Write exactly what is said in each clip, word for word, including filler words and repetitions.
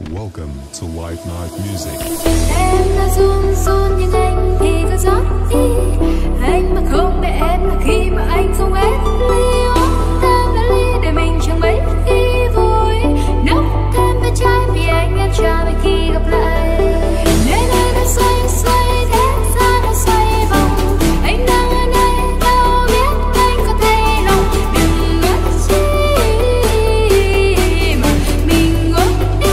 Welcome to White Night Music. Em đã run run nhưng anh thì cứ rót đi. Anh mà không để em là khi mà anh không hết ly uống thêm vài ly để mình chẳng mấy khi vui. Nốc thêm vài chai vì anh em chờ mấy khi gặp lại. Nên anh đã xoay xoay thế gian đã xoay vòng. Anh đang ở đây đâu biết anh có thấy lòng. Đừng mất chi mà mình ngốc đi.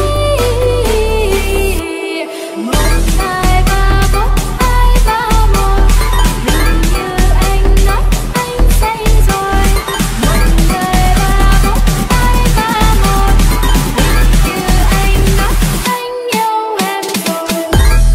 Một hai ba bốn hai ba một. Hình như anh nói anh say rồi. Một hai ba bốn hai ba một. Hình như anh nói anh yêu em rồi.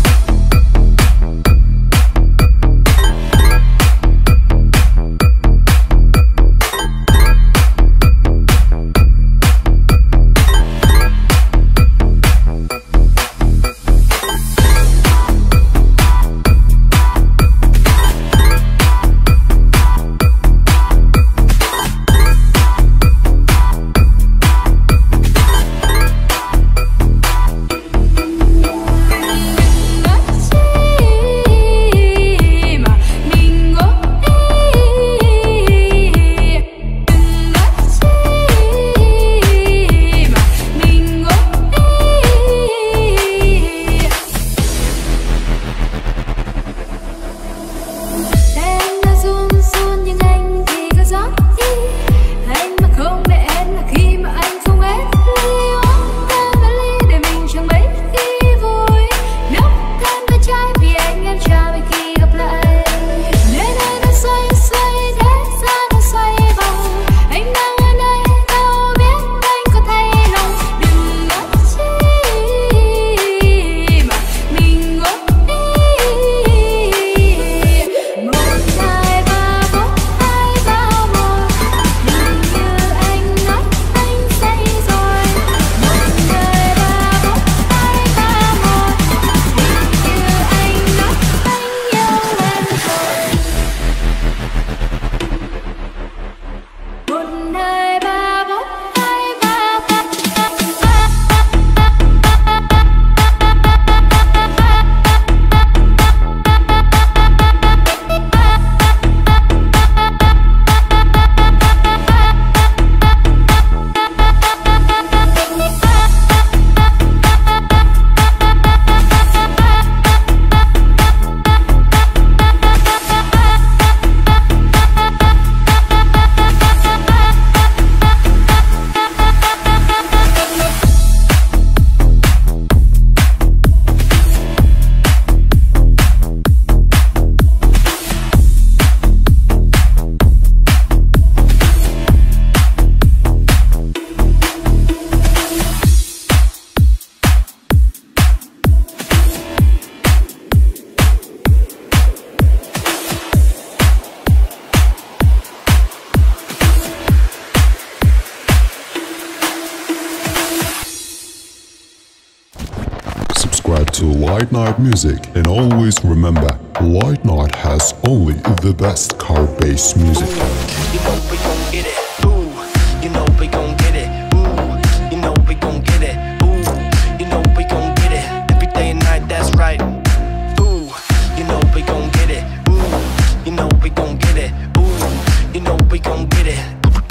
Subscribe to White Night Music and always remember, White Night has only the best car-based music. You know we gon' get it. Ooh, you know we gon' get it. Ooh, you know we gon' get it. Ooh, you know we gon' get it. Every day and night, that's right. Ooh, you know we gon' get it. Ooh, you know we gon' get it. Ooh, you know we gon' get it.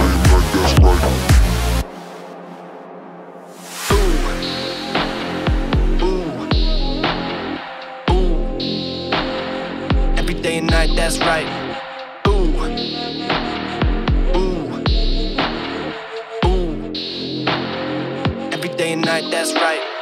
Every day and night, that's right. Ooh, ooh, ooh. Every day and night, that's right.